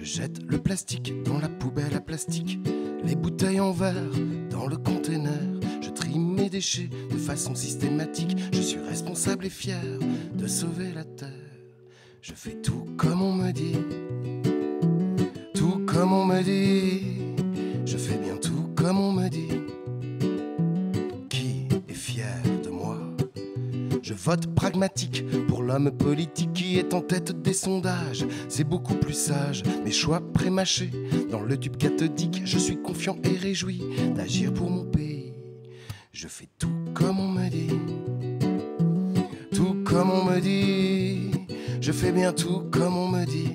jette le plastique dans la poubelle à plastique, les bouteilles en verre dans le container. Je trie mes déchets de façon systématique. Je suis responsable et fier de sauver la terre. Je fais tout comme on me dit, tout comme on me dit. Je fais bien tout comme on me dit. Qui est fier de moi? Je vote pragmatique pour l'homme politique qui est en tête des sondages. C'est beaucoup plus sage, mes choix prémâchés dans le tube cathodique. Je suis confiant et réjoui d'agir pour mon pays. Je fais tout comme on me dit, tout comme on me dit. Je fais bien tout comme on me dit.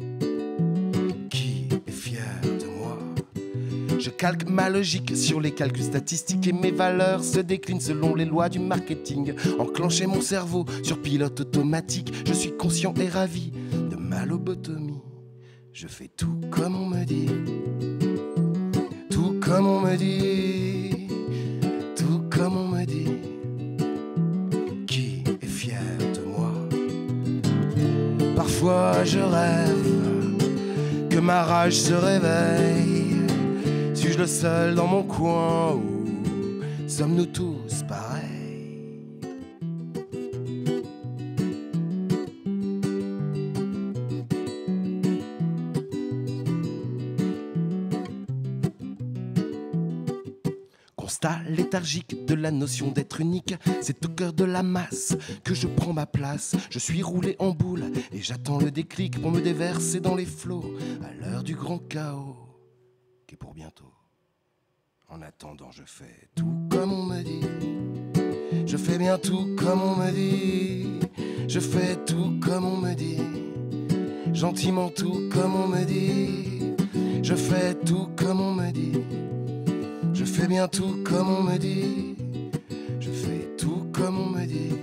Qui est fier de moi? Je calque ma logique sur les calculs statistiques et mes valeurs se déclinent selon les lois du marketing. Enclencher mon cerveau sur pilote automatique. Je suis conscient et ravi de ma lobotomie. Je fais tout comme on me dit, tout comme on me dit, tout comme on me dit. Qui est fier de moi? Parfois je rêve que ma rage se réveille. Suis-je le seul dans mon coin ou sommes-nous tous pareils? Constat léthargique de la notion d'être unique, c'est au cœur de la masse que je prends ma place. Je suis roulé en boule et j'attends le déclic pour me déverser dans les flots à l'heure du grand chaos qui est pour bientôt. En attendant, je fais tout comme on me dit. Je fais bien tout comme on me dit. Je fais tout comme on me dit. Gentiment tout comme on me dit. Je fais tout comme on me dit. Je fais bien tout comme on me dit. Je fais tout comme on me dit.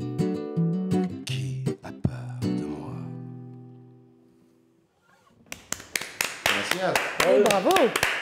Qui a peur de moi? Gracias. Hey, bravo!